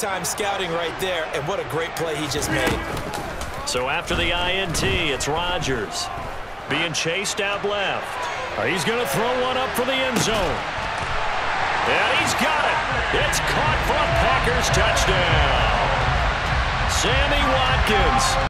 big-time scouting right there, and what a great play he just made. So after the INT, it's Rodgers being chased out left. He's going to throw one up for the end zone. And he's got it. It's caught for a Packers touchdown. Sammy Watkins.